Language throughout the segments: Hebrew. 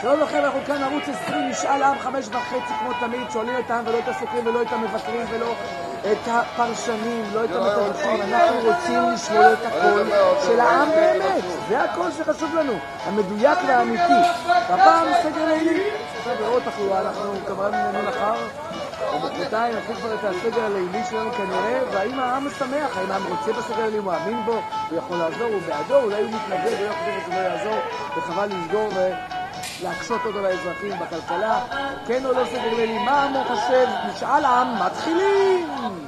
שלום לכם, אנחנו כאן ערוץ 20, משאל עם 5:30 כמו תמיד, שואלים את העם ולא את הסוקרים ולא את המבקרים ולא את הפרשנים, לא את המתווכים. אנחנו רוצים לשמוע את הקול של העם באמת, זה הקול שחשוב לנו, המדויק והאמיתי. הפעם סגר לילי, עכשיו בעוד תחלואה, אנחנו כמובן מחר ובחרתיים נתחיל כבר את הסגר הלילי שלנו כנראה, והאם העם משמח, האם העם רוצה בסגר הלילי, הוא מאמין בו, הוא יכול לעזור, הוא בעדו, אולי הוא מתנגד, הוא לא חושב שזה לא יעזור, וחבל לסגור להקשות אותו לאזרחים בכלכלה. כן או לא סגר לילי, מה העם חושב? משאל עם, מתחילים!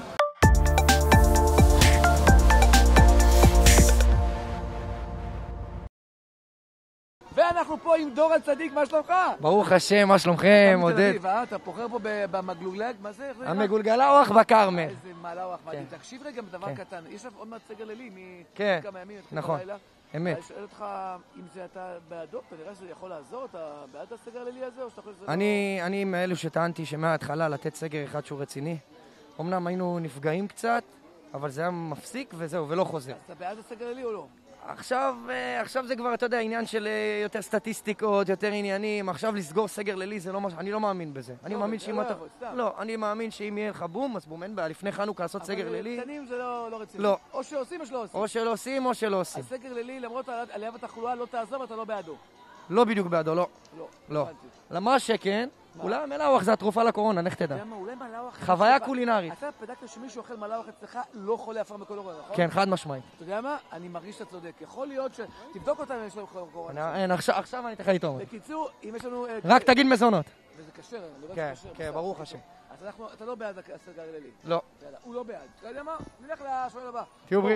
ואנחנו פה עם דור הצדיק, מה שלומך? ברוך השם, מה שלומכם, עודד? אתה פוחר פה במגלוגלג, מה זה? המגולגלה אוח בכרמל. איזה מעלה אוח מדהים. תקשיב רגע דבר קטן, יש עוד מעט סגר לילי מכמה ימים, נכון, אמת. אני שואל אותך אם זה אתה בעדו, אתה נראה שזה יכול לעזור, אתה בעד הסגר הלילי הזה או שאתה חושב שזה לא... אני מאלו שטענתי שמההתחלה לתת סגר אחד שהוא רציני. אמנם היינו נפגעים קצת, אבל זה היה מפסיק וזהו, ולא חוזר. אז אתה בעד הסגר הלילי או לא? עכשיו זה כבר, אתה יודע, עניין של יותר סטטיסטיקות, יותר עניינים. עכשיו לסגור סגר לילי זה לא משהו, אני לא מאמין בזה. אני מאמין שאם אתה... לא, אני מאמין שאם יהיה לך בום, אז בום, אין בעיה. לפני חנוכה לעשות סגר לילי. אבל קטנים זה לא רציני. לא. או שעושים או שלא עושים. או שלא עושים או שלא עושים. הסגר לילי, למרות עלייה בתחלואה, לא תעזוב, אתה לא בעדו. לא בדיוק בעדו, לא. לא. למה שכן, אולי מלאוח זה התרופה לקורונה, איך תדע? אולי מלאוח... חוויה קולינרית. אתה בדקת שמישהו אוכל מלאוח אצלך לא חולה אף פעם בקורונה, נכון? כן, חד משמעית. אתה יודע מה? אני מרגיש שאתה צודק. יכול להיות תבדוק אותם אם יש להם קורונה. אין, עכשיו אני אתן לך איתו. בקיצור, אם יש לנו... רק תגיד מזונות. וזה קשר, כן, ברוך השם. אז אתה לא בעד הסגר הלילי? לא. הוא לא בעד. אתה יודע מה? נלך לשואל הבא. תהיו בריאים.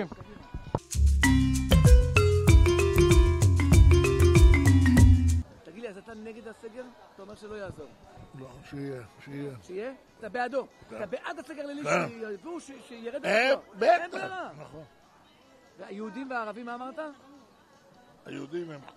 תגיד לי, אז אתה נגד הסגר? אתה אומר שלא יעזור. לא, שיהיה. שיהיה? אתה בעדו. אתה בעד הסגר לילי שירד הסגר. בטח. נכון. והיהודים והערבים, מה אמרת? היהודים הם...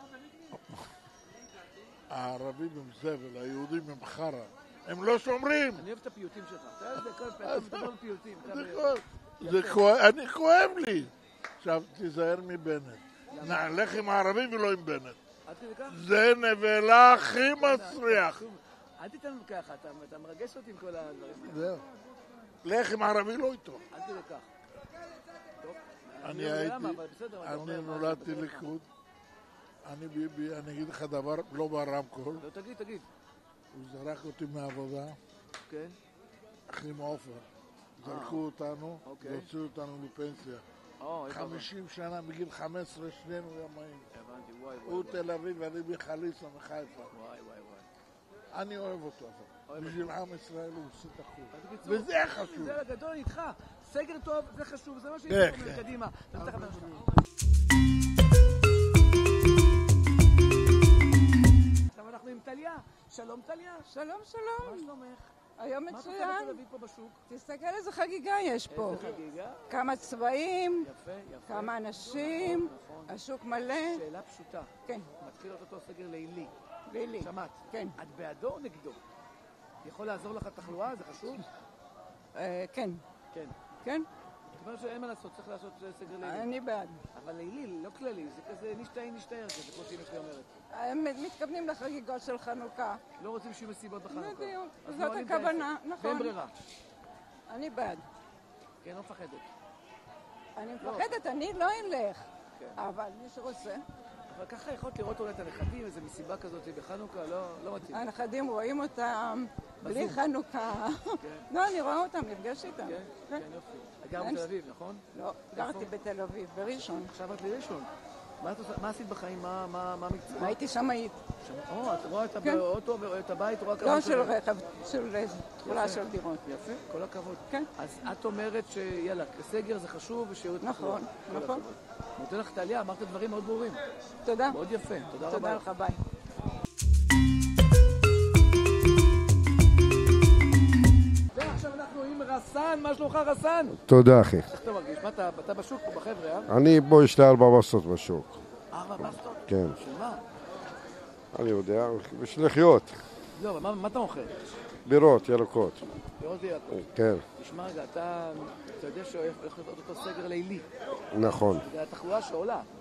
הערבים הם זבל, היהודים הם חרא. הם לא שומרים. אני אוהב את הפיוטים שלך. אתה יודע, זה כל פעם פיוטים. אני כואב לי. עכשיו, תיזהר מבנט. נלך עם הערבים ולא עם בנט. זה נבלה הכי מצריח. אל תיתן לנו ככה, אתה מרגש אותי עם כל הדברים. זהו. לך עם הערבי לא איתו. אל תדע כך. אני נולדתי ליכוד. אני ביבי, אני אגיד לך דבר לא ברמקול. לא, תגיד. הוא זרק אותי מהעבודה. כן. אחים עופר. זרקו אותנו והוציאו אותנו לפנסיה. 50 שנה, בגיל 15, שנינו ימאים. הוא תל אביב ואני מחליסה, מחיפה. אני אוהב אותו. בשביל עם ישראל הוא עושה את החוק. וזה חשוב. זה הגדול איתך. סגר טוב, זה חשוב. זה מה שיש פה מקדימה. עכשיו אנחנו עם טליה. שלום טליה. שלום. מה שלומך? היום מצוין. מה את עושה בתל אביב פה בשוק? תסתכל איזה חגיגה יש פה. איזה חגיגה? כמה צבעים, יפה. כמה אנשים, השוק מלא. שאלה פשוטה. כן. מתחיל אותו סגר לילי. לילי. שמעת? כן. את בעדו או נגדו? יכול לעזור לך תחלואה? זה חשוב? כן. כן. כן? זאת אומרת שאין מה לעשות, צריך לעשות סגר לילי. אני בעד. אבל לילי, לא כללי, זה כזה נשתהר כזה, כמו שאמא שלי אומרת. הם מתכוונים לחגיגות של חנוכה. לא רוצים שיהיו מסיבות בחנוכה. בדיוק, זאת הכוונה, נכון. ואין ברירה. אני בעד. כן, לא מפחדת. אני מפחדת, אני לא אלך. אבל מי שרוצה. אבל ככה יכולת לראות אולי את הנכדים, איזו מסיבה כזאת בחנוכה, לא מתאים. הנכדים רואים אותם בלי חנוכה. לא, אני רואה אותם, נפגש איתם. כן, יופי. גר בתל אביב, נכון? לא, גרתי בתל אביב, בראשון. עכשיו את בראשון. מה עשית בחיים? מה מקצוע? הייתי שמאית. את רואה את האוטו, את הבית, רואה לא של רכב, של תכולה של דירות. יפה, כל הכבוד. כן. אז את אומרת שיאללה, סגר זה חשוב ושירות תחלואה. נכון. נותן לך טליה, אמרת דברים מאוד ברורים. תודה. מאוד יפה, תודה רבה. תודה לך, ביי. ועכשיו אנחנו עם רסן, מה שלומך רסן? תודה אחי. איך אתה מרגיש? מה אתה בשוק פה בחבר'ה, אה? אני פה יש לי 4 בסטות בשוק. 4 בסטות? כן. של מה? אני יודע, בשביל לחיות. לא, אבל מה אתה מוכר? בירות, ירקות. בירות וירקות. כן. תשמע רגע, אתה יודע שהולך להיות אותו סגר לילי. נכון. זה התחלואה שעולה.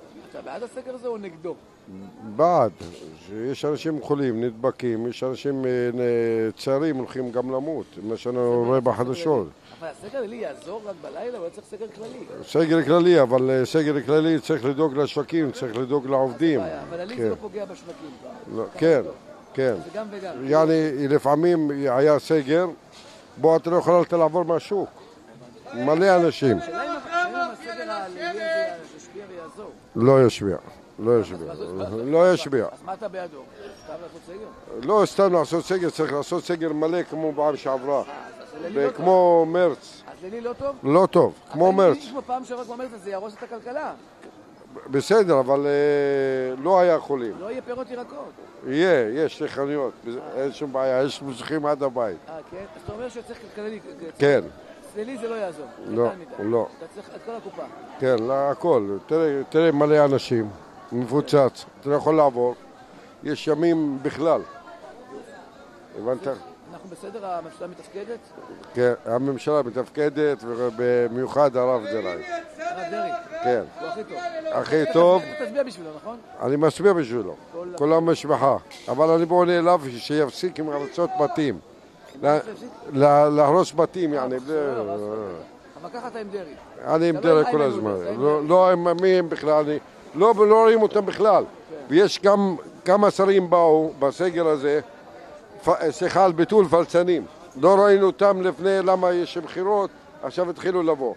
אתה בעד הסגר הזה או נגדו? בעד. יש אנשים חולים, נדבקים, יש אנשים צעירים הולכים גם למות, מה שאני רואה בחדשות. אבל הסגר לילי יעזור רק בלילה, או לא צריך סגר כללי? סגר כללי, אבל סגר כללי צריך לדאוג לשווקים, צריך לדאוג לעובדים. אבל לילי זה לא פוגע בשווקים. כן, כן. זה גם וגם. יעני, לפעמים היה סגר, בו אתה לא יכול לעבור מהשוק. מלא אנשים. השאלה אם הסגר הלילי הזה ישפיע ויעזור. לא ישביע. לא ישביע. לא ישביע. אז מה אתה בעדו? סתם לעשות סגר? לא סתם לעשות סגר, צריך לעשות סגר מלא כמו בעם שעברה. וכמו מרץ. אז לילי לא טוב? לא טוב, כמו מרץ. אבל אם כמו פעם שעברה כמו מרץ, אז זה יהרוס את הכלכלה. בסדר, אבל לא היה חולים. לא יהיה פירות ירקות. יש חנויות, אין שום בעיה, יש מושכים עד הבית. כן? אז אתה אומר שצריך כלכלי. כן. לילי זה לא יעזור. לא. אתה צריך את כל הקופה. כן, הכל. תראה מלא אנשים, מפוצץ, אתה לא יכול לעבור. יש ימים בכלל. הבנת? אנחנו בסדר, הממשלה מתפקדת? כן, הממשלה מתפקדת, ובמיוחד הרב דרעי. הרב דרעי. כן. הוא הכי טוב. הכי טוב. אתה תצביע בשבילו, נכון? אני מצביע בשבילו. כל המשפחה. אבל אני פונה אליו שיפסיק עם הרצות בתים. להרוס בתים, יעני. אבל ככה אתה עם דרעי. אני עם דרעי כל הזמן. לא עם מי הם בכלל. לא רואים אותם בכלל. ויש גם כמה שרים באו בסגר הזה, שיחה על ביטול פלצנים. לא ראינו אותם לפני, למה יש בחירות, עכשיו התחילו לבוא.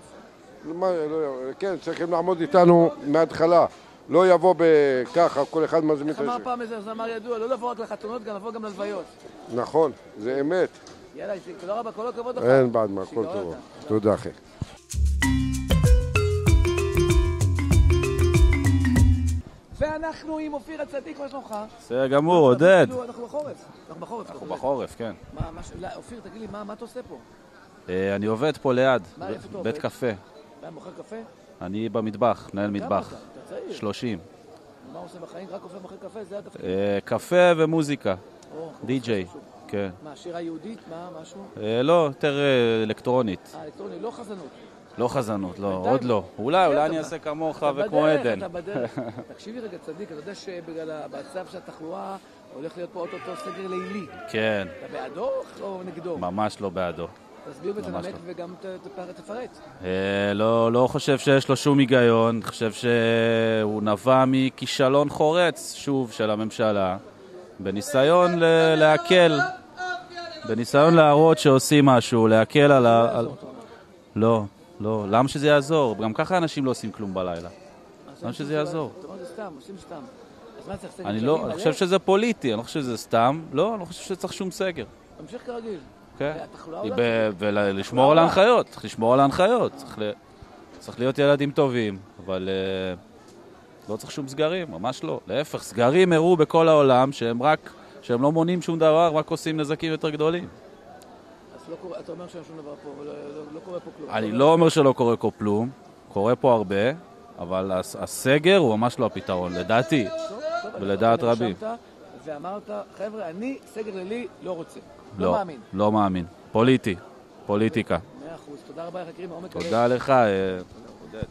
כן, צריכים לעמוד איתנו מההתחלה. לא יבוא בככה, כל אחד מזמין את השני. איך אמר פעם איזה זמר ידוע, לא לבוא רק לחתונות, גם לבוא גם ללוויות. נכון, זה אמת. יאללה, תודה רבה, כל הכבוד לך. אין בעד מה, כל טוב. תודה, אחי. ואנחנו עם אופיר הצדיק, מה שלומך? בסדר גמור, עודד. אנחנו בחורף. אנחנו בחורף, כן. אופיר, תגיד לי, מה אתה עושה פה? אני עובד פה ליד, בית קפה. אתה מוכר קפה? אני במטבח, מנהל מטבח. אתה צעיר. 30. מה עושה בחיים? רק אופה מוכר קפה? זה התפקיד? קפה ומוזיקה. די-ג'יי. כן. מה, שירה יהודית? מה, משהו? לא, יותר אלקטרונית. אלקטרונית, לא חזנות. לא חזנות, לא, עוד לא. אולי אני אעשה כמוך וכמו עדן. אתה בדרך. תקשיבי רגע, צדיק, אתה יודע שבגלל המצב של התחלואה הולך להיות פה אוטוטו סגר לילי. כן. אתה בעדו או נגדו? ממש לא בעדו. תסביר ותנמק וגם תפרט. לא חושב שיש לו שום היגיון. אני חושב שהוא נבע מכישלון חורץ, שוב, של הממשלה, בניסיון להקל, בניסיון להראות שעושים משהו, להקל על... לא. למה שזה יעזור? גם ככה אנשים לא עושים כלום בלילה. למה שזה יעזור? אתה אומר, זה סתם, עושים סתם. אז מה צריך סגר? אני חושב שזה פוליטי, אני לא חושב שזה סתם. לא, אני לא חושב שצריך שום סגר. תמשיך כרגיל. כן. ולשמור על ההנחיות. צריך לשמור על ההנחיות. צריך להיות ילדים טובים, אבל לא צריך שום סגרים, ממש לא. להפך, סגרים הראו בכל העולם שהם לא מונים שום דבר, רק עושים נזקים יותר גדולים. אתה אומר שאין שום דבר פה, לא קורה פה כלום. אני לא אומר שלא קורה פה כלום, קורה פה הרבה, אבל הסגר הוא ממש לא הפתרון, לדעתי, ולדעת רבים. ואמרת, חבר'ה, אני סגר לילי לא רוצה. לא מאמין. לא מאמין. פוליטיקה. 100%. תודה רבה לך, יקירי, מעומק הלב. תודה לך, עודד.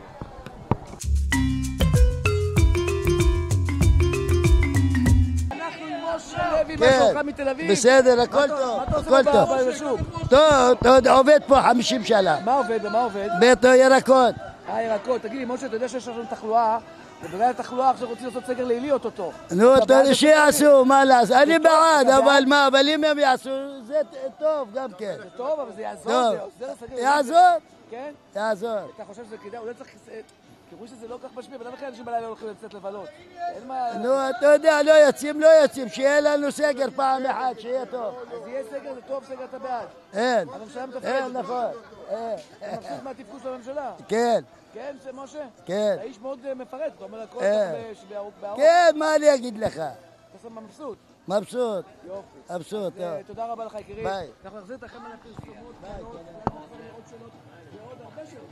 מתל אביב. בסדר, הכל טוב. הכל טוב. טוב, עובד פה 50 שנה. מה עובד? בית ירקות. ירקות. תגיד לי, משה, אתה יודע שיש לנו תחלואה, ובגלל התחלואה עכשיו רוצים לעשות סגר לילי אוטוטו. נו, שיעשו, מה לעשות? אני בעד, אבל מה, אבל אם הם יעשו, זה טוב גם כן. זה טוב, אבל זה יעזור. יעזור? כן? יעזור. אתה חושב שזה כדאי? אולי צריך... תראו שזה לא כך משפיע, ולמה אנשים בלילה הולכים לצאת לבלות? אין מה... נו, אתה יודע, לא יוצאים, שיהיה לנו סגר פעם אחת, שיהיה טוב. אז יהיה סגר, זה טוב, סגר אתה בעד. אין. הממשלה מתפקדת. אין, נכון. אתה מבסוט מהתפקוד של הממשלה? כן. כן, זה משה? כן. אתה איש מאוד מפרט, אתה אומר הכל בארוך. כן, מה אני אגיד לך? אתה מבסוט. מבסוט. יופי. מבסוט, טוב. תודה רבה לך, יקירי. ביי. אנחנו נחזיר את החמל לפרסומות. ביי. עוד שאלות ועוד הרבה שאלות.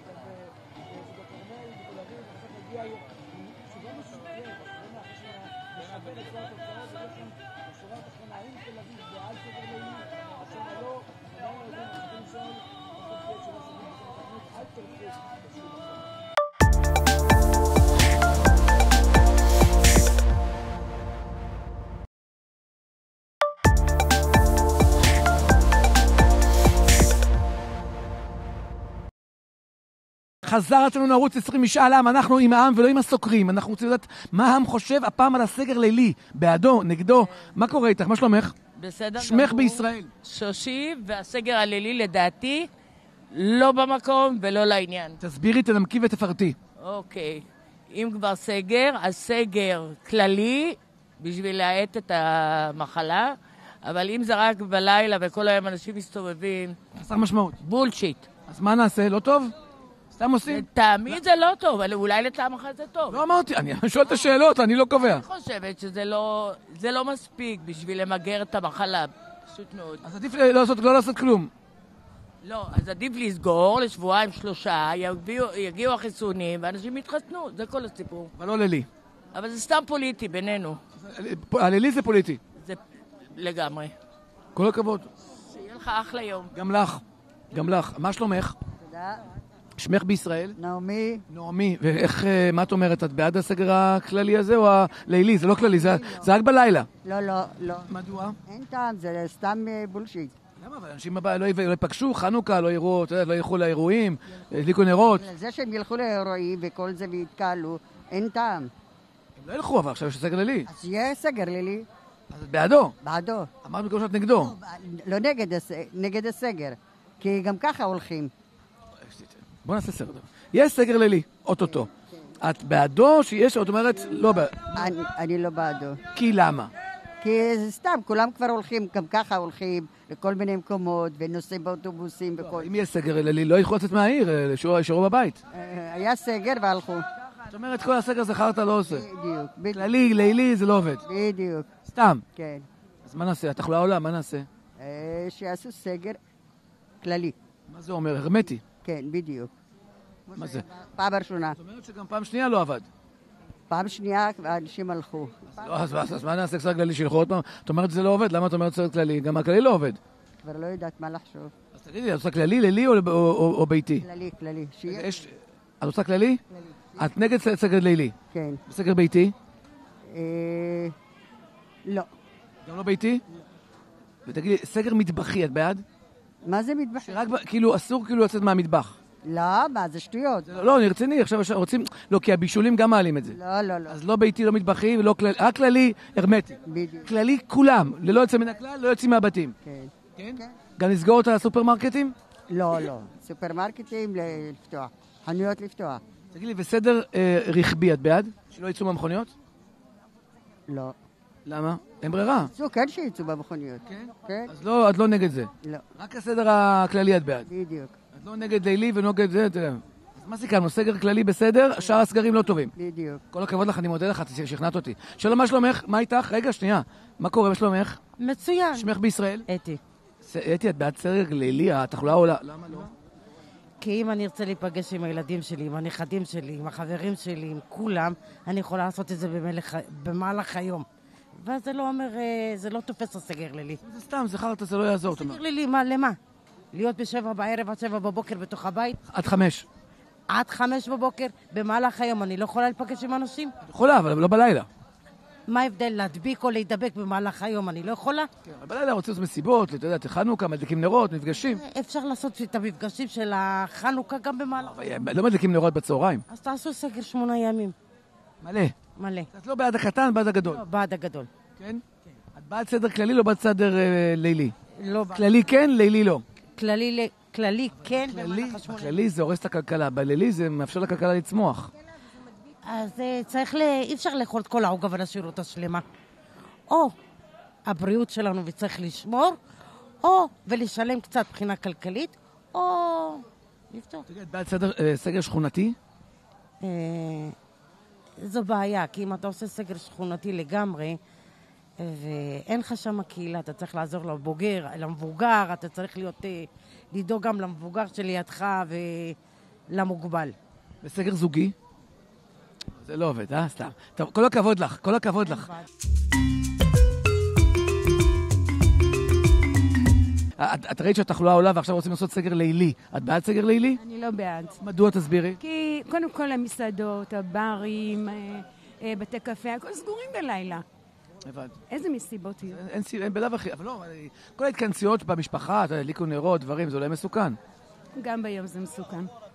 נגיע היום, שגם משוגע, מכוון את כל התוצאות, ויש שם בשורת אחרונה, האם תל אביב בעד סגר לילי, עכשיו לא, עדיין לא יודעים, אנחנו צריכים לשאול, אל תרפו בשביל חזר אצלנו ערוץ 20 משאל עם, אנחנו עם העם ולא עם הסוקרים. אנחנו רוצים לדעת מה העם חושב הפעם על הסגר לילי. בעדו, נגדו. מה קורה איתך? מה שלומך? בסדר. שמך בישראל. שושי, והסגר הלילי לדעתי לא במקום ולא לעניין. תסבירי, תנמקי ותפרטי. אוקיי. אם כבר סגר, אז סגר כללי בשביל להאט את המחלה, אבל אם זה רק בלילה וכל היום אנשים מסתובבים... חסר משמעות. בולשיט. אז מה נעשה? לא טוב? סתם עושים? תמיד זה לא טוב, אבל אולי לטעמך זה טוב. לא אמרתי, אני שואל את השאלות, אני לא קובע. אני חושבת שזה לא מספיק בשביל למגר את המחלה, פשוט מאוד. אז עדיף לא לעשות כלום. לא, אז עדיף לסגור לשבועיים 3, יגיעו החיסונים ואנשים יתחסנו, זה כל הסיפור. אבל לא לילי. אבל זה סתם פוליטי בינינו. הלילי זה פוליטי. זה לגמרי. כל הכבוד. שיהיה לך אחלה יום. גם לך. גם לך. מה שלומך? תודה. שמך בישראל? נעמי. נעמי. ואיך, מה את אומרת? את בעד הסגר הכללי הזה או הלילי? זה לא כללי, זה רק בלילה. לא, לא, לא. מדוע? אין טעם, זה סתם בולשיט. למה? אבל אנשים לא ייפגשו, חנוכה, לא יראו, לא ילכו לאירועים, הדליקו נרות. זה שהם ילכו לאירועים וכל זה ויתקהלו, אין טעם. הם לא ילכו, אבל עכשיו יש סגר לילי. אז יהיה סגר לילי. אז את בעדו. בעדו. אמרת מקום שאת נגדו. לא נגד הסגר, כי גם ככה הולכים. בוא נעשה סגר. יש סגר לילי, אוטוטו. את בעדו שיש, את אומרת, לא בעד. אני לא בעדו. כי למה? כי זה סתם, כולם כבר הולכים, גם ככה הולכים לכל מיני מקומות, ונוסעים באוטובוסים וכל... אם יש סגר לילי, לא יכולו לצאת מהעיר, שישארו בבית. היה סגר והלכו. זאת אומרת, כל הסגר זה חרטה לא עושה. בדיוק. כללי, לילי, זה לא עובד. בדיוק. סתם. כן. אז מה נעשה? התחלואה עולה, מה נעשה? שיעשו סגר כללי. מה זה אומר? הרמטי. כן, בדיוק. מה זה? פעם ראשונה. זאת אומרת שגם פעם שנייה לא עבד. פעם שנייה האנשים הלכו. אז מה נעשה סגר כללי שילכו עוד פעם? את אומרת שזה לא עובד, למה את אומרת סגר כללי? גם הכללי לא עובד. כבר לא יודעת מה לחשוב. אז תגידי, את עושה כללי, לילי או ביתי? כללי, כללי. את עושה כללי? את נגד סגר לילי? כן. סגר ביתי? לא. גם לא ביתי? ותגידי, סגר מטבחי, את בעד? מה זה מטבח? שרק, כאילו, אסור כאילו לצאת מהמטבח. לא, מה, זה שטויות. לא, אני רציני, עכשיו רוצים... לא, כי הבישולים גם מעלים את זה. לא, לא, לא. אז לא ביתי, לא מטבחי, ולא כללי, רק כללי, הרמטי. בדיוק. כללי כולם, ללא יוצא מן הכלל, לא יוצאים מהבתים. כן. כן? גם לסגור את הסופרמרקטים? לא, לא. סופרמרקטים לפתוח. חנויות לפתוח. תגידי, וסדר רכבי, את בעד? שלא יצאו מהמכוניות? לא. למה? אין ברירה. כן שיצאו במכוניות. כן? כן. אז לא, את לא נגד זה. לא. רק הסדר הכללי את בעד. בדיוק. את לא נגד לילי ונגד זה, אתה יודע. אז מה סיכמנו? סגר כללי בסדר, שאר הסגרים לא טובים. בדיוק. כל הכבוד לך, אני מודה לך, שכנעת אותי. שלום, מה שלומך? מה איתך? רגע, שנייה. מה קורה? מה שלומך? מצוין. שמך בישראל? אתי. אתי, את בעד סגר לילי? התחלואה עולה. למה לא? כי אם אני ארצה להיפגש עם הילדים שלי, עם הנכדים שלי, עם החברים שלי, עם כולם, אני יכולה לעשות את זה במהלך היום. וזה לא אומר, זה לא תופס הסגר לילי. זה סתם, זה חרטה, זה לא יעזור. סגר לילי, מה, למה? להיות ב7 בערב עד 7 בבוקר בתוך הבית? עד 5. עד 5 בבוקר, במהלך היום אני לא יכולה להיפגש עם אנשים? יכולה, אבל לא בלילה. מה ההבדל? להדביק או להידבק במהלך היום אני לא יכולה? כן, אבל בלילה רוצים לעשות מסיבות, אתה יודע, חנוכה, מדליקים נרות, מפגשים. אפשר לעשות את המפגשים של החנוכה גם במהלך. לא מדליקים נרות בצהריים. אז תעשו סגר 8 ימים. מלא. מלא. את לא בעד הקטן, בעד הגדול. לא, בעד הגדול. כן? את בעד סדר כללי, לא בעד סדר לילי. לא. כללי כן, לילי לא. כללי כן. הכללי זה הורס את הכלכלה, בלילי זה מאפשר לכלכלה לצמוח. אז אי אפשר לאכול את כל העוגה ולהשאיר אותה שלמה. או הבריאות שלנו וצריך לשמור, או ולשלם קצת מבחינה כלכלית, או לפתור. תגיד, בעד סגר שכונתי? זו בעיה, כי אם אתה עושה סגר שכונתי לגמרי, ואין לך שם הקהילה, אתה צריך לעזור למבוגר, אתה צריך לדאוג גם למבוגר שלידך ולמוגבל. בסגר זוגי? זה לא עובד, סתם. טוב, כל הכבוד לך, כל הכבוד לך. את ראית שהתחלואה עולה ועכשיו רוצים לעשות סגר לילי. את בעד סגר לילי? אני לא בעד. מדוע תסבירי? כי קודם כל המסעדות, הברים, בתי קפה, הכל סגורים בלילה. הבנתי. איזה מסיבות יהיו? אין בלב אחי, אבל לא, כל ההתכנסויות במשפחה, הדליקו נרות, דברים, זה אולי מסוכן. גם ביום זה מסוכן.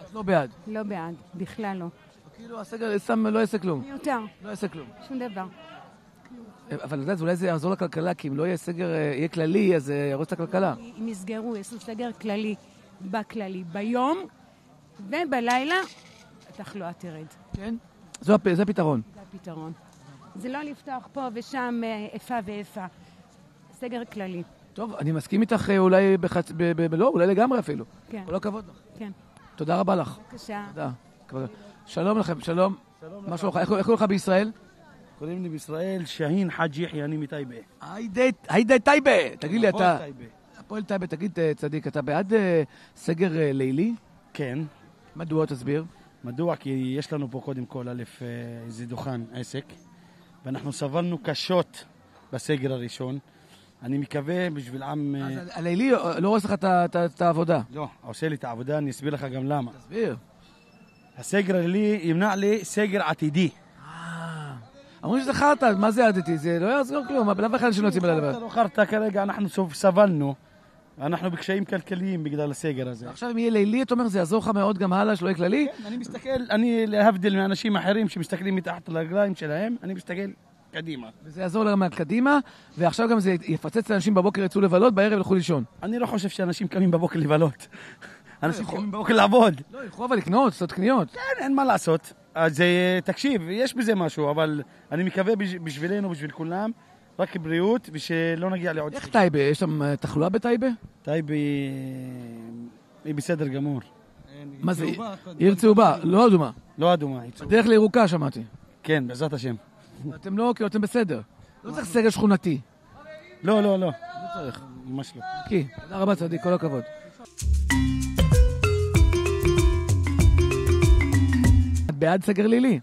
לא בעד. לא בעד, בכלל לא. כאילו הסגר סתם לא יעשה כלום. מיותר. לא יעשה כלום. שום דבר. אבל לדעת, אולי זה יעזור לכלכלה, כי אם לא יהיה סגר, יהיה כללי, אז ירוץ את הכלכלה. אם יסגרו, יעשו סגר כללי, בכללי, ביום ובלילה, התחלואה תרד. כן? זה הפתרון. זה הפתרון. זה לא לפתוח פה ושם איפה ואיפה. סגר כללי. טוב, אני מסכים איתך אולי לא, אולי לגמרי אפילו. כן. כל הכבוד לך. כן. תודה רבה לך. בבקשה. תודה. שלום לכם, שלום. מה שלומך? איך קוראים לך בישראל? קוראים לי בישראל שהין חאג' יחיא, אני מטייבה. היידה טייבה. תגיד לי, אתה... הפועל טייבה, תגיד צדיק, אתה בעד סגר לילי? כן. מדוע? תסביר. מדוע? כי יש לנו פה קודם כל איזה דוכן, עסק, ואנחנו סבלנו קשות בסגר הראשון. אני מקווה בשביל עם... אז הלילי לא הורס לך את העבודה? לא, עושה לי את העבודה, אני אסביר לך גם למה. תסביר. הסגר הלילי ימנע לי סגר עתידי. אמרו שזה חרטה, מה זה עתידי? זה לא יעזור כלום, בלב אחד אנשים לא יוצאים בלילה. לא חרטה כרגע, אנחנו סבלנו. אנחנו בקשיים כלכליים בגלל הסגר הזה. עכשיו אם יהיה לילי, אתה אומר, זה יעזור לך מאוד גם הלאה, שלא יהיה כללי? כן, אני מסתכל, אני להבדיל מאנשים אחרים שמסתכלים מתחת לרגליים שלהם, אני מסתכל קדימה. וזה יעזור להם קדימה, ועכשיו גם זה יפצץ לאנשים בבוקר יצאו לבלות, בערב ילכו לישון. אני לא חושב שאנשים קמים בבוקר לבלות. אנשים קמים בבוקר לעבוד. לא, ילכו אבל לקנות, לעשות קניות. כן, אין מה לעשות. אז תקשיב, יש בזה משהו, אבל אני מקווה בשבילנו, בשביל כולם, רק בריאות, ושלא נגיע לעוד... איך טייבה? יש שם תחלואה בטייבה? טייבה היא בסדר גמור. מה זה? עיר צהובה, לא אדומה. לא אדומה, היא צהובה. בדרך לירוקה שמעתי. כן, בעזרת השם. אתם לא, כאילו אתם בסדר. לא צריך סגר שכונתי. לא, לא, לא. לא צריך. ממש לא. כי, תודה רבה צדיק, כל הכבוד. את בעד סגר לילי?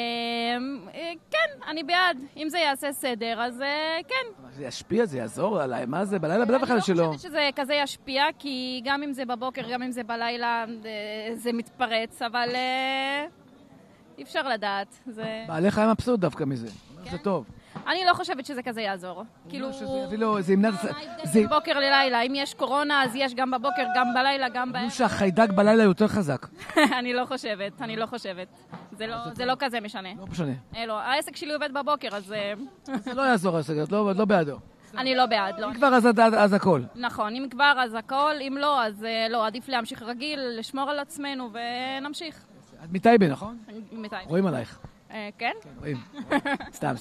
כן, אני בעד. אם זה יעשה סדר, אז כן. זה ישפיע, זה יעזור עליי, מה זה? בלילה בלב אחד שלו. אני לא חושבת שזה כזה ישפיע, כי גם אם זה בבוקר, גם אם זה בלילה, זה מתפרץ, אבל אי אפשר לדעת. בעליך היה מבסוט דווקא מזה. זה טוב. אני לא חושבת שזה כזה יעזור. כאילו... זה ימנע... זה בוקר ללילה. אם יש קורונה, אז יש גם בבוקר, גם בלילה, גם בערב. שהחיידק בלילה יותר חזק. אני לא חושבת, אני לא חושבת. זה לא כזה משנה. לא משנה. לא, העסק שלי עובד בבוקר, אז... זה לא יעזור הסגר, לא בעדו. אני לא בעד, לא. אם כבר אז הכל. נכון, אם כבר אז הכל, אם לא, אז לא, עדיף להמשיך רגיל, לשמור על עצמנו ונמשיך. את מטייבה, נכון? מטייבה. רואים עלייך. כן? רואים. סתם.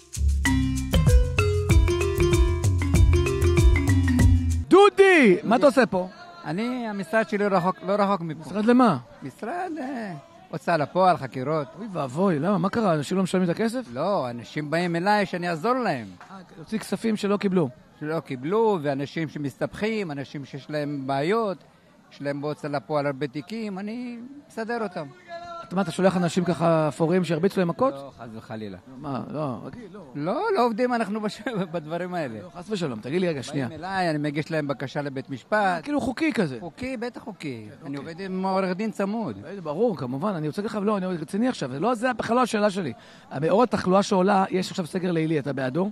דודי! מה אתה עושה פה? המשרד שלי לא רחוק מפה. משרד למה? משרד הוצאה לפועל, חקירות. אוי ואבוי, למה? מה קרה? אנשים לא משלמים את הכסף? לא, אנשים באים אליי שאני אעזור להם. להוציא כספים שלא קיבלו. שלא קיבלו, ואנשים שמסתבכים, אנשים שיש להם בעיות, יש להם בהוצאה לפועל הרבה תיקים, אני מסדר אותם. אתה שולח אנשים ככה אפורים שהרביצו להם מכות? לא, חס וחלילה. מה? לא, רגיל, לא. לא עובדים אנחנו בדברים האלה. לא, חס ושלום, תגיד לי רגע, שנייה. באים אליי, אני מגיש להם בקשה לבית משפט. כאילו חוקי כזה. חוקי, בטח חוקי. אני עובד עם עורך דין צמוד. ברור, כמובן, אני רוצה לך, לא, אני רציני עכשיו, זה בכלל לא השאלה שלי. באור התחלואה שעולה, יש עכשיו סגר לילי, אתה בעדו?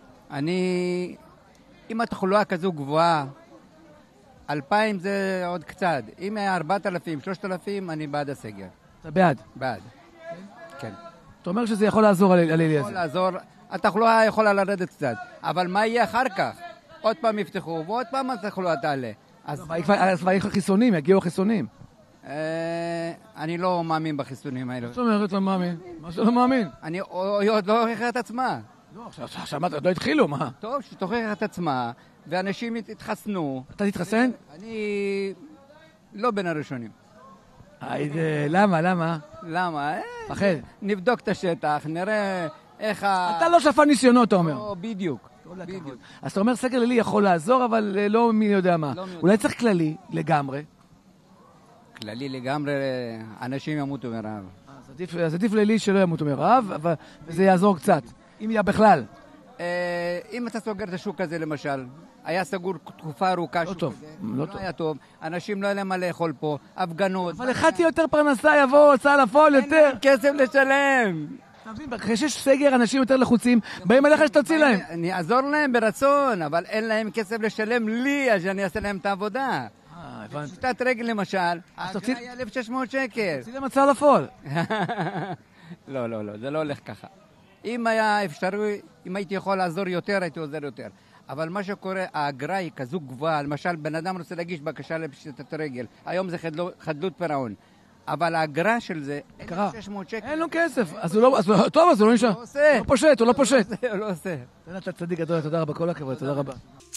אם התחלואה כזו גבוהה, 2,000 זה עוד קצת. אם 4,000, 3,000, אני בעד הסגר. אתה בעד? בעד. כן. אתה אומר שזה יכול לעזור על הלילי הזה. יכול לעזור, התחלואה יכולה לרדת קצת, אבל מה יהיה אחר כך? עוד פעם יפתחו, ועוד פעם התחלואה תעלה. אז כבר יהיו חיסונים, יגיעו חיסונים. אני לא מאמין בחיסונים האלה. זאת אומרת, לא מאמין. מה שאתה לא מאמין? היא עוד לא הוכיחה את עצמה. לא, עכשיו שמעת, עוד לא התחילו, מה? טוב, שתוכיח את עצמה, ואנשים יתחסנו. אתה תתחסן? אני לא בין הראשונים. למה? למה? פחד. נבדוק את השטח, נראה איך אתה לא שפן ניסיונות, אתה אומר. לא, בדיוק. אז אתה אומר, סגר לילי יכול לעזור, אבל לא מי יודע מה. אולי צריך כללי לגמרי. כללי לגמרי, אנשים ימותו מרעב. אז עדיף לילי שלא ימותו מרעב, וזה יעזור קצת. אם יהיה בכלל. אם אתה סוגר את השוק הזה למשל, היה סגור תקופה ארוכה, לא טוב, לא היה טוב, אנשים לא היה להם מה לאכול פה, הפגנות. אבל אחד תהיה יותר פרנסה, יבוא, הוצאה לפועל יותר. אין להם כסף לשלם. אחרי שיש סגר, אנשים יותר לחוצים, באים אליך שתוציא להם. אני אעזור להם ברצון, אבל אין להם כסף לשלם לי, אז אני אעשה להם את העבודה. פשיטת רגל למשל, האגרה היא 1,600 שקל. תוציא להם הצעה לפועל. לא, זה לא הולך ככה. אם היה אפשרי, אם הייתי יכול לעזור יותר, הייתי עוזר יותר. אבל מה שקורה, האגרה היא כזו גבוהה, למשל, בן אדם רוצה להגיש בקשה לפשיטת רגל, היום זה חדלות פירעון. אבל האגרה של זה, 1,600 שקל. אין לו כסף. אז הוא לא נשאר. הוא לא פושט. הוא לא עושה. אתה צדיק גדול, תודה רבה, כל הכבוד, תודה רבה.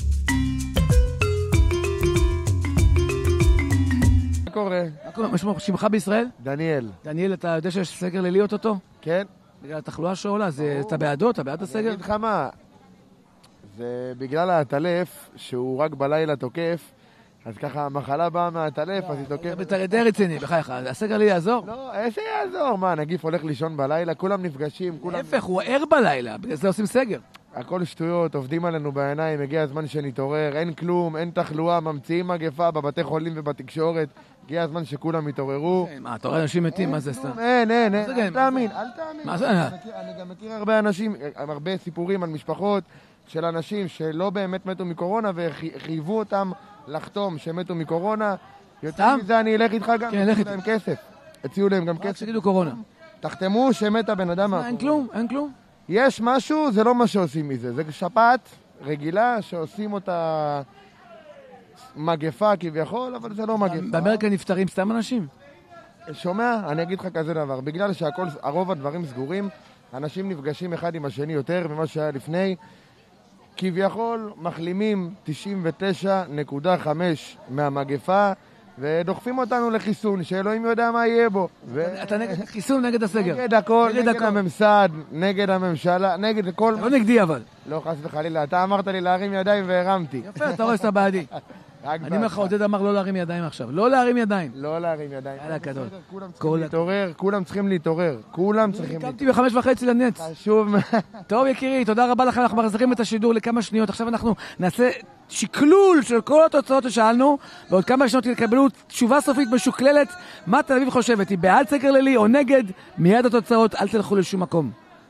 מה קורה? מה שמך בישראל? דניאל. דניאל, אתה יודע שיש סגר לילי אוטוטו? כן. בגלל התחלואה שעולה, אתה בעדו? אתה בעד הסגר? אני אגיד לך מה, זה בגלל העטלף, שהוא רק בלילה תוקף, אז ככה המחלה באה מהעטלף, אז היא תוקפת. אתה די רציני, בחייך, הסגר לי יעזור? לא, איזה יעזור? מה, הנגיף הולך לישון בלילה, כולם נפגשים, כולם... להפך, הוא ער בלילה, בגלל זה עושים סגר. הכל שטויות, עובדים עלינו בעיניים, הגיע הזמן שנתעורר, אין כלום, אין תחלואה, ממציאים מגפה בבתי חולים ובתקשורת, הגיע הזמן שכולם יתעוררו. מה, אתה רואה אנשים מתים, מה זה סתם? אין, אל תאמין. מה זה? אני גם מכיר הרבה אנשים, הרבה סיפורים על משפחות של אנשים שלא באמת מתו מקורונה וחייבו אותם לחתום שמתו מקורונה. יותר מזה אני אלך איתך גם, הציעו להם כסף. הציעו להם גם כסף. רק שתגידו קורונה. תחתמו שמת הבן אדם. אין כלום, אין כלום. יש משהו, זה לא מה שעושים מזה. זה שפעת רגילה שעושים אותה מגפה כביכול, אבל זה לא מגפה. באמריקה נפטרים סתם אנשים? שומע? אני אגיד לך כזה דבר. בגלל שהרוב הדברים סגורים, אנשים נפגשים אחד עם השני יותר ממה שהיה לפני. כביכול מחלימים 99.5 מהמגפה ודוחפים אותנו לחיסון, שאלוהים יודע מה יהיה בו. אתה נגד חיסון, נגד הסגר? נגד הכל, נגד הממסד, נגד הממשלה, נגד הכל. לא נגדי אבל. לא, חס וחלילה. אתה אמרת לי להרים ידיים והרמתי. יפה, אתה רואה שאתה בעדי. אני אומר לך, עודד אמר לא להרים ידיים עכשיו. לא להרים ידיים. לא להרים ידיים. יאללה, גדול. כולם צריכים להתעורר. כולם צריכים להתעורר. קמתי ב5:30 לנץ. חשוב. טוב, יקירי, תודה רבה לכם. אנחנו מחזירים את השידור לכמה שניות. עכשיו אנחנו נעשה שקלול של כל התוצאות ששאלנו, ועוד כמה שניות תקבלו תשובה סופית משוקללת. מה תל אביב חושבת? היא בעד סגר לילי או נגד? מיד התוצאות, אל תלכו לשום מקום.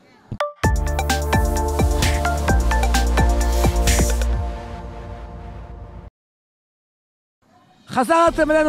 חזרתם אלינו.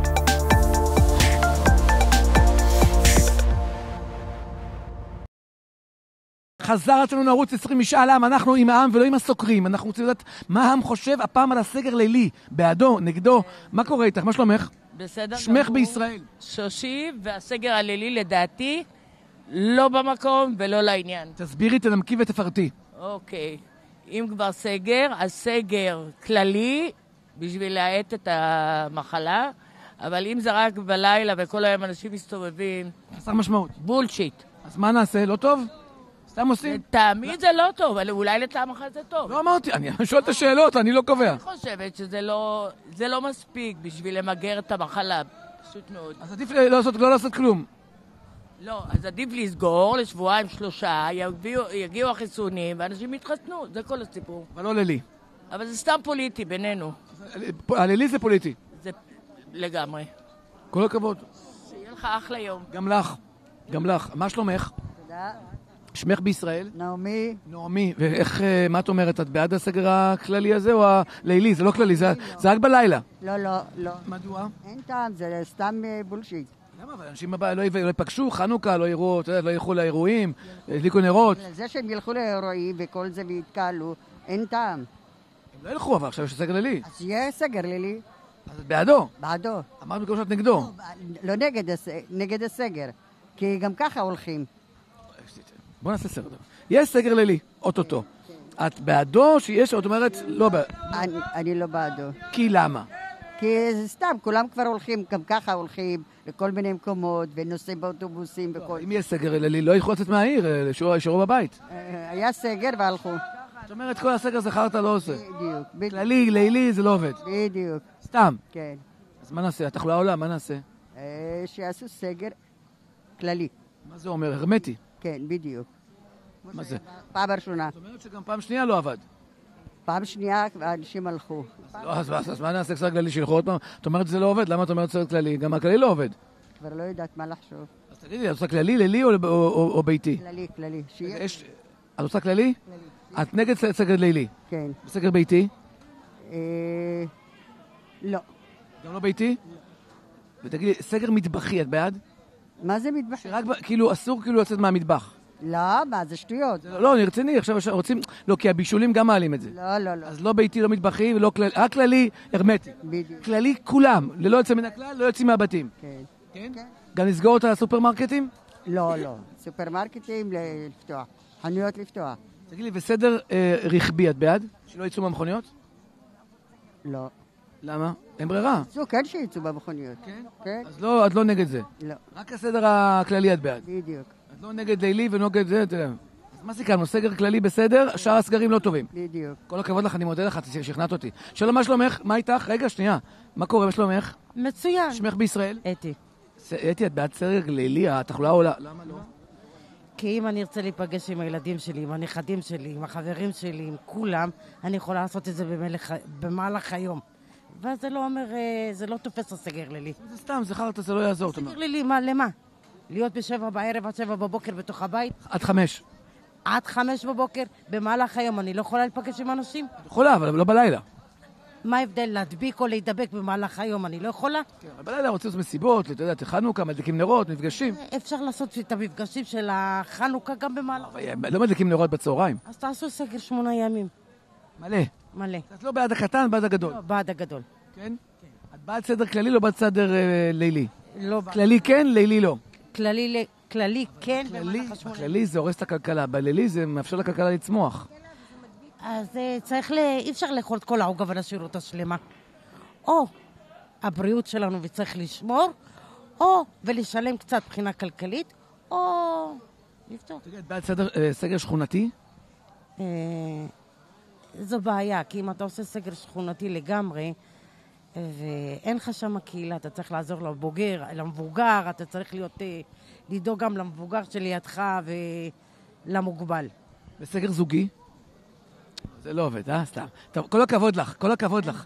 חזרתם לנו ערוץ 20 משאל עם, אנחנו עם העם ולא עם הסוקרים. אנחנו רוצים לדעת מה העם חושב הפעם על הסגר לילי. בעדו, נגדו. מה קורה איתך? מה שלומך? בסדר. שמך בישראל. שושי, והסגר הלילי לדעתי לא במקום ולא לעניין. תסבירי, תנמקי ותפרטי. אוקיי. אם כבר סגר, אז סגר כללי בשביל להאט את המחלה, אבל אם זה רק בלילה וכל היום אנשים מסתובבים... חסר משמעות. בולשיט. אז מה נעשה? לא טוב? סתם עושים? תמיד זה לא טוב, אבל אולי לטעם אחר זה טוב. לא אמרתי, אני שואל את השאלות, אני לא קובע. אני חושבת שזה לא מספיק בשביל למגר את המחלה, פשוט מאוד. אז עדיף לא לעשות כלום. לא, אז עדיף לסגור לשבועיים 3, יגיעו החיסונים ואנשים יתחסנו, זה כל הסיפור. אבל לא לילי. אבל זה סתם פוליטי בינינו. הלילי זה פוליטי. זה לגמרי. כל הכבוד. שיהיה לך אחלה יום. גם לך. גם לך. מה שלומך? תודה. שמך בישראל? נעמי. נעמי. ואיך, מה את אומרת? את בעד הסגר הכללי הזה או הלילי? זה לא כללי, זה רק בלילה. לא. מדוע? אין טעם, זה סתם בולשיט. למה? אבל אנשים לא יפגשו, חנוכה, לא יראו, לא ילכו לאירועים, ידליקו נרות. זה שהם ילכו לאירועים וכל זה ויתקהלו, אין טעם. הם לא ילכו, אבל עכשיו יש סגר לילי. אז יהיה סגר לילי. אז את בעדו? בעדו. אמרת בכל שאת נגדו. לא נגד הסגר, כי גם ככה הולכים. בוא נעשה סגר. יש סגר לילי, אוטוטו. את בעדו שיש, זאת אומרת, לא בעד. אני לא בעדו. כי למה? כי סתם, כולם כבר הולכים, גם ככה הולכים לכל מיני מקומות, ונוסעים באוטובוסים וכל... אם יש סגר לילי, לא יכולו לצאת מהעיר, שישארו בבית. היה סגר והלכו. זאת אומרת, כל הסגר זה חרטה לא עושה. בדיוק. כללי, לילי, זה לא עובד. בדיוק. סתם. כן. אז מה נעשה? התחלואה עולה, מה נעשה? שיעשו סגר כללי. מה זה אומר? הרמטי. כן, בדיוק. מה זה? פעם ראשונה. זאת אומרת שגם פעם שנייה לא עבד. פעם שנייה האנשים הלכו. אז מה נעשה סגר כללי שילכו עוד פעם? את אומרת שזה לא עובד, למה את אומרת סגר כללי? גם הכללי לא עובד. כבר לא יודעת מה לחשוב. אז תגידי, את עושה כללי, לילי או ביתי? כללי. את עושה כללי? את נגד סגר לילי? כן. סגר ביתי? לא. גם לא ביתי? ותגידי, סגר מטבחי, את בעד? מה זה מטבחי? שרק, כאילו, אסור כאילו לצאת מהמטבח. לא, מה, זה שטויות. לא, אני רציני, עכשיו רוצים... לא, כי הבישולים גם מעלים את זה. לא, לא, לא. אז לא ביתי, לא מטבחי, ולא כללי, רק כללי, הרמטי. בדיוק. כללי כולם, ללא יוצא מן הכלל, לא יוצאים מהבתים. כן. כן? גם לסגור את הסופרמרקטים? לא, לא. סופרמרקטים לפתוח. חנויות לפתוח. תגידי, וסדר רכבי, את בעד? שלא יצאו מהמכוניות? לא. למה? אין ברירה. כן שיצאו במכוניות. כן? כן. אז לא, את לא נגד זה. לא. רק הסדר הכללי את בעד. בדיוק. את לא נגד לילי ונגד זה, אתה יודע. אז מה סיכמנו? סגר כללי בסדר, שאר הסגרים לא טובים. בדיוק. כל הכבוד לך, אני מודה לך, שכנעת אותי. שלום, מה שלומך? מה איתך? רגע, שנייה. מה קורה? מה שלומך? מצוין. שמך בישראל? אתי. אתי, את בעד סגר לילי? התחלואה עולה. למה לא? כי אם אני ארצה להיפגש עם הילדים שלי, עם הנכדים שלי, עם החברים שלי, עם כולם, אני יכולה לעשות את זה במהלך היום. ואז זה לא אומר, זה לא תופס הסגר לילי. זה סתם, זה חרטה, זה לא יעזור. סגר לילי, מה, למה? להיות ב7 בערב עד 7 בבוקר בתוך הבית? עד 5. עד 5 בבוקר, במהלך היום אני לא יכולה להיפגש עם אנשים? את יכולה, אבל לא בלילה. מה ההבדל? להדביק או להידבק במהלך היום אני לא יכולה? כן, אבל בלילה רוצים לעשות מסיבות, אתה יודע, חנוכה, מדליקים נרות, מפגשים. אפשר לעשות את המפגשים של החנוכה גם במהלך. לא מדליקים נרות בצהריים. אז תעשו סגר 8 ימים. מלא. מלא. את לא בעד הקטן, בעד הגדול. לא, בעד הגדול. כן? את בעד סדר כללי, לא בעד סדר לילי. לא. כללי כן, לילי לא. כללי כן. כללי זה הורס את הכלכלה, בלילי זה מאפשר לכלכלה לצמוח. אז אי אפשר לאכול את כל העוגה ולהשאיר אותה שלמה. או הבריאות שלנו וצריך לשמור, או ולשלם קצת מבחינה כלכלית, או לפתור. תגיד, בעד סגר שכונתי? זו בעיה, כי אם אתה עושה סגר שכונתי לגמרי, ואין לך שם קהילה, אתה צריך לעזור לבוגר, למבוגר, אתה צריך לדאוג גם למבוגר שלידך ולמוגבל. בסגר זוגי? זה לא עובד, סתם. טוב, כל הכבוד לך, כל הכבוד לך.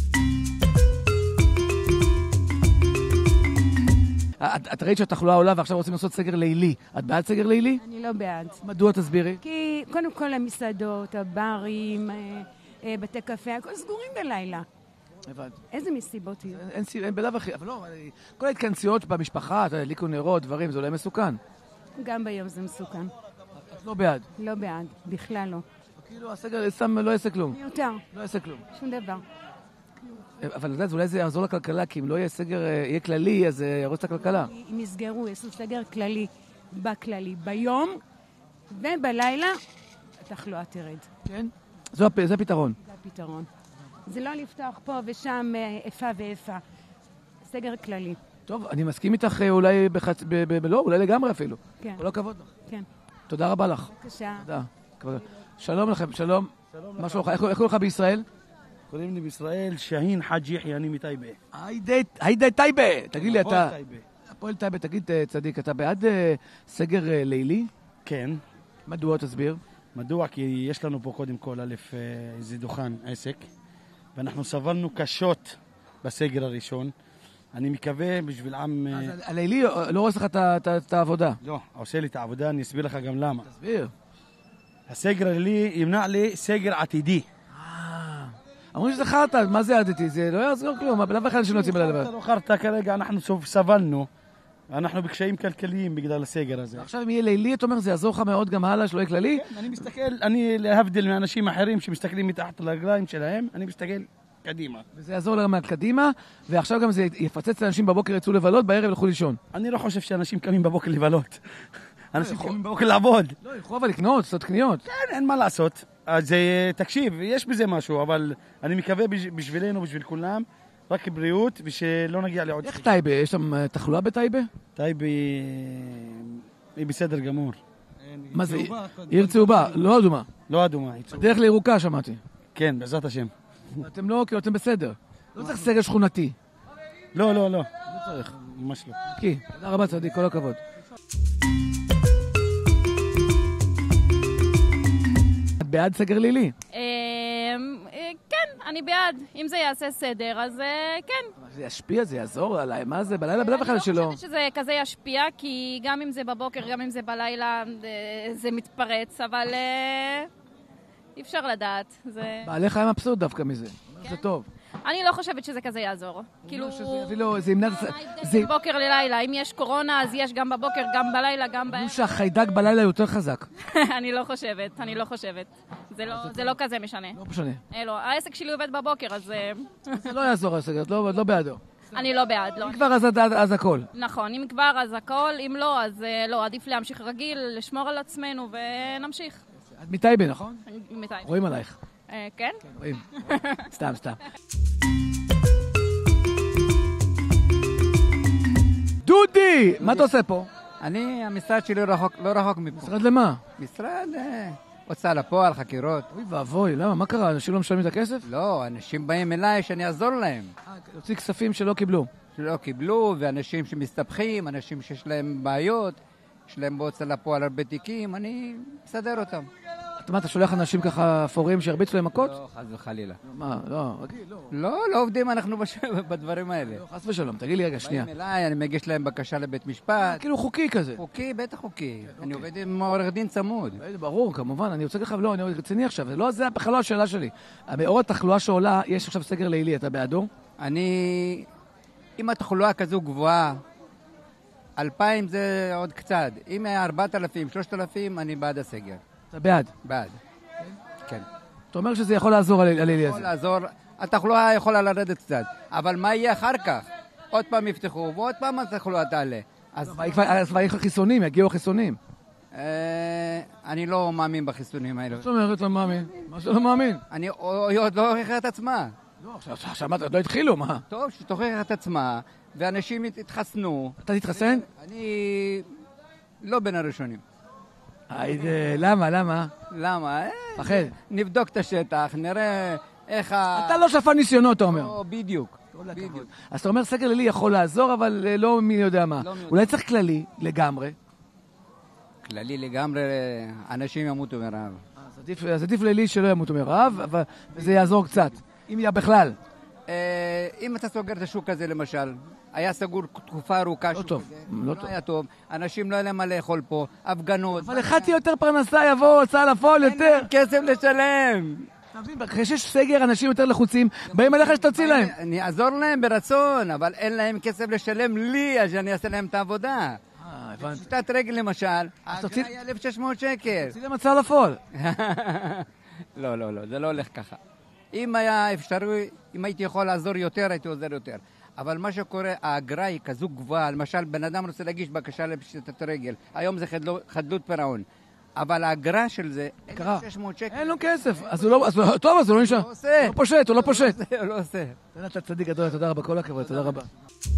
את ראית שהתחלואה עולה ועכשיו רוצים לעשות סגר לילי. את בעד סגר לילי? אני לא בעד. מדוע תסבירי? כי קודם כל המסעדות, הברים, בתי קפה, הכל סגורים בלילה. הבנתי. איזה מסיבות יהיו? אין בלב אחי, אבל לא, כל ההתכנסויות במשפחה, הדליקו נרות, דברים, זה אולי מסוכן. גם ביום זה מסוכן. את לא בעד? לא בעד, בכלל לא. כאילו הסגר סתם לא יעשה כלום. מיותר. לא יעשה כלום. שום דבר. אבל לדעת, אולי זה יעזור לכלכלה, כי אם לא יהיה סגר, יהיה כללי, אז זה ירוס את הכלכלה. אם יסגרו, יעשו סגר כללי, בכללי, ביום ובלילה, התחלואה תרד. כן? זה הפתרון. זה הפתרון. זה לא לפתוח פה ושם איפה ואיפה. סגר כללי. טוב, אני מסכים איתך אולי לא, אולי לגמרי אפילו. כן. כל הכבוד לך. כן. תודה רבה לך. בבקשה. תודה. שלום לכם, שלום. מה שלומך? איך קוראים לך בישראל? קוראים לי בישראל שהין חאג' יחיא, אני מטייבה. היידה טייבה. תגיד לי, אתה... הפועל טייבה, תגיד צדיק, אתה בעד סגר לילי? כן. מדוע? תסביר. מדוע? כי יש לנו פה קודם כל איזה דוכן, עסק, ואנחנו סבלנו קשות בסגר הראשון. אני מקווה בשביל עם... אז הלילי לא עושה לך את העבודה. לא, עושה לי את העבודה, אני אסביר לך גם למה. תסביר. הסגר הלילי ימנע לי סגר עתידי. אמרו שזה חרטה, מה זה עתידי? זה לא יעזור כלום, בלב אחד אנשים לא יוצאים בלילה. לא חרטה כרגע, אנחנו סבלנו. אנחנו בקשיים כלכליים בגלל הסגר הזה. עכשיו אם יהיה לילי, אתה אומר, זה יעזור לך מאוד גם הלאה, שלא יהיה כללי? כן, אני מסתכל, אני להבדיל מאנשים אחרים שמסתכלים מתחת לרגליים שלהם, אני מסתכל קדימה. וזה יעזור להם קדימה, ועכשיו גם זה יפצץ לאנשים בבוקר, יצאו לבלות, בערב ילכו לישון. אני לא חושב שאנשים קמים בבוקר לבלות. אנשים קמים בבוקר לעבוד. לא, ילכו אבל לקנות, לעשות קניות. כן, אין מה לעשות. אז תקשיב, יש בזה משהו, אבל אני מקווה בשבילנו, בשביל כולם, רק בריאות, ושלא נגיע לעוד... איך טייבה? יש שם תחלואה בטייבה? טייבה היא בסדר גמור. מה זה? עיר צהובה, לא אדומה. לא אדומה, היא צהובה. בדרך לירוקה שמעתי. כן, בעזרת השם. אתם לא, כאילו אתם בסדר. לא צריך סגר שכונתי. לא, לא, לא. לא צריך. ממש לא. כי, תודה רבה צדיק, כל הכבוד. את בעד סגר לילי? כן, אני בעד. אם זה יעשה סדר, אז כן. זה ישפיע, זה יעזור עליי, מה זה? בלילה בלב אחד שלו. אני לא חושבת שזה כזה ישפיע, כי גם אם זה בבוקר, גם אם זה בלילה, זה מתפרץ, אבל אי אפשר לדעת. בעליך היה מבסוט דווקא מזה. זה טוב. אני לא חושבת שזה כזה יעזור. כאילו... זה ימנע... זה בוקר ללילה. אם יש קורונה, אז יש גם בבוקר, גם בלילה, גם בערב. שהחיידק בלילה יותר חזק. אני לא חושבת. זה לא כזה משנה. לא משנה. לא, העסק שלי עובד בבוקר, אז... זה לא יעזור העסק, את לא בעדו. אני לא בעד, לא. אם כבר אז הכל. נכון, אם כבר אז הכל, אם לא, אז לא, עדיף להמשיך רגיל, לשמור על עצמנו ונמשיך. את מטייבה, נכון? מטייבה. רואים עלייך. כן? רואים. סתם. דודי! מה אתה עושה פה? המשרד שלי לא רחוק מפה. משרד למה? משרד הוצאה לפועל, חקירות. אוי ואבוי, למה? מה קרה? אנשים לא משלמים את הכסף? לא, אנשים באים אליי שאני אעזור להם. להוציא כספים שלא קיבלו. ואנשים שמסתבכים, אנשים שיש להם בעיות, יש להם בהוצאה לפועל הרבה תיקים, אני מסדר אותם. אתה שולח אנשים ככה אפורים שהרביצו להם מכות? לא, חס וחלילה. מה? לא, רגיל, לא. לא עובדים אנחנו בדברים האלה. לא, חס ושלום, תגיד לי רגע, שנייה. באים אליי, אני מגיש להם בקשה לבית משפט. כאילו חוקי כזה. חוקי, בטח חוקי. אני עובד עם עורך דין צמוד. ברור, כמובן, אני רוצה ככה, לא, אני רציני עכשיו, זה בכלל לא השאלה שלי. באור התחלואה שעולה, יש עכשיו סגר לילי, אתה בעדו? אם התחלואה כזו גבוהה, 2,000 זה עוד קצת. אם 4,000, 3,000, אני בעד הסגר. אתה בעד? בעד, כן. אתה אומר שזה יכול לעזור על הלילי הזה? יכול לעזור, התחלואה יכולה לרדת קצת, אבל מה יהיה אחר כך? עוד פעם יפתחו, ועוד פעם התחלואה תעלה. אז כבר יהיו חיסונים, יגיעו חיסונים. אני לא מאמין בחיסונים האלה. זאת אומרת, לא מאמין. מה שלא מאמין? היא עוד לא הוכיחה את עצמה. לא, עכשיו עוד לא התחילו, מה? טוב, שתוכיח את עצמה, ואנשים יתחסנו. אתה תתחסן? אני לא בין הראשונים. למה? פחד. נבדוק את השטח, נראה איך אתה לא שפן ניסיונות, אתה אומר. בדיוק. אז אתה אומר, סגר לילי יכול לעזור, אבל לא מי יודע מה. אולי צריך כללי לגמרי. כללי לגמרי, אנשים ימותו מרעב. אז עדיף לילי שלא ימותו מרעב, וזה יעזור קצת. אם יהיה בכלל. אם אתה סוגר את השוק הזה למשל, היה סגור תקופה ארוכה, לא טוב, לא היה טוב, אנשים לא היה להם מה לאכול פה, הפגנות. אבל אחד תהיה יותר פרנסה, יבוא, הוצאה לפועל יותר. אין להם כסף לשלם. אחרי שיש סגר, אנשים יותר לחוצים, באים אליך שתוציא להם. אני אעזור להם ברצון, אבל אין להם כסף לשלם לי, אז אני אעשה להם את העבודה. הבנתי. פשיטת רגל למשל, האגרה היא 1,600 שקל. תוציא להם הוצאה לפועל. לא, זה לא הולך ככה. אם היה אפשרי, אם הייתי יכול לעזור יותר, הייתי עוזר יותר. אבל מה שקורה, האגרה היא כזו גבוהה, למשל, בן אדם רוצה להגיש בקשה לפשיטת רגל, היום זה חדלות פירעון. אבל האגרה של זה, 1,600 שקל. אין לו כסף. אז הוא לא נשאר. הוא לא פושט. הוא לא עושה. אתה צדיק גדול, תודה רבה, כל הכבוד, תודה רבה.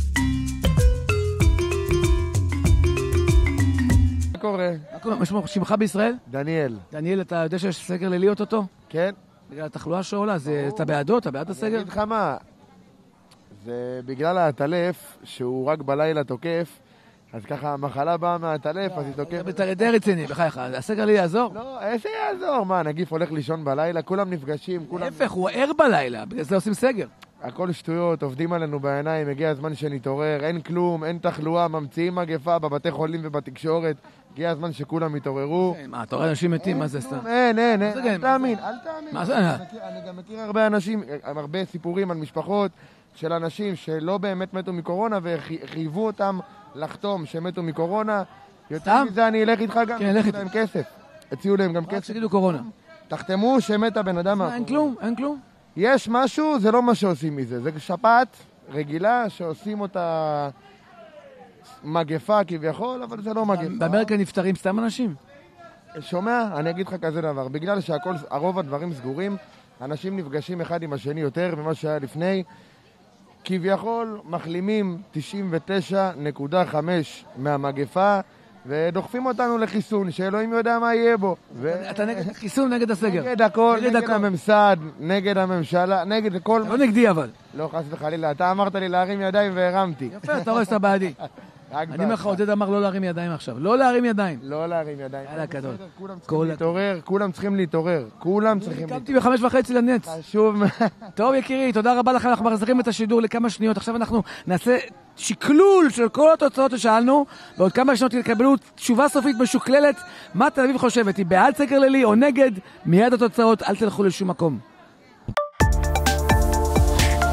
מה קורה? מה שמך בישראל? דניאל. דניאל, אתה יודע שיש סגר לילי אוטוטו? כן. בגלל התחלואה שעולה, אתה בעדו? אתה בעד הסגר? אני אגיד לך מה, זה בגלל הטלף, שהוא רק בלילה תוקף, אז ככה המחלה באה מהטלף, אז היא תוקפת. אתה די רציני, בחייך, הסגר לי יעזור? לא, איזה יעזור? מה, הנגיף הולך לישון בלילה, כולם נפגשים, כולם... להפך, הוא ער בלילה, בגלל זה עושים סגר. הכל שטויות, עובדים עלינו בעיניים, הגיע הזמן שנתעורר, אין כלום, אין תחלואה, ממציאים מגפה בבתי חולים ובתקשורת, הגיע הזמן שכולם יתעוררו. מה, אתה רואה אנשים מתים? מה זה סתם? אין, אל תאמין. מה זה? אני גם מכיר הרבה אנשים, הרבה סיפורים על משפחות של אנשים שלא באמת מתו מקורונה וחייבו אותם לחתום שמתו מקורונה. יותר מזה אני אלך איתך גם, הציעו להם כסף. הציעו להם גם כסף. שתגידו קורונה. תחתמו שמת הבן אדם. אין כלום. יש משהו, זה לא מה שעושים מזה. זה שפעת רגילה שעושים אותה מגפה כביכול, אבל זה לא מגפה. באמריקה נפטרים סתם אנשים? שומע? אני אגיד לך כזה דבר. בגלל שהרוב הדברים סגורים, אנשים נפגשים אחד עם השני יותר ממה שהיה לפני. כביכול מחלימים 99.5 מהמגפה, ודוחפים אותנו לחיסון, שאלוהים יודע מה יהיה בו. אתה נגד חיסון, נגד הסגר? נגד הכל, נגד הממסד, נגד הממשלה, נגד כל... לא נגדי אבל. לא, חס וחלילה, אתה אמרת לי להרים ידיים והרמתי. יפה, אתה רואה שאתה בעדי. אני אומר לך, עודד אמר לא להרים ידיים עכשיו. לא להרים ידיים. לא להרים ידיים. יאללה, גדול. כולם צריכים להתעורר. קמתי ב5:30 לנץ. חשוב. טוב, יקירי, תודה רבה לכם. אנחנו מחזירים את השידור לכמה שניות. עכשיו אנחנו נעשה שקלול של כל התוצאות ששאלנו, ועוד כמה שניות תקבלו תשובה סופית משוקללת. מה תל אביב חושבת? היא בעד סגר לילי או נגד? מיד התוצאות, אל תלכו לשום מקום.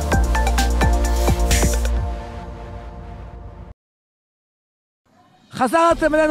חזרתם אלינו.